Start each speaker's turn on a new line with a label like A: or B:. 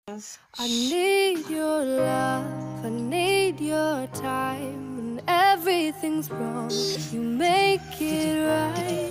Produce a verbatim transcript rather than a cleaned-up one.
A: I need your love, I need your time. When everything's wrong, you make it right.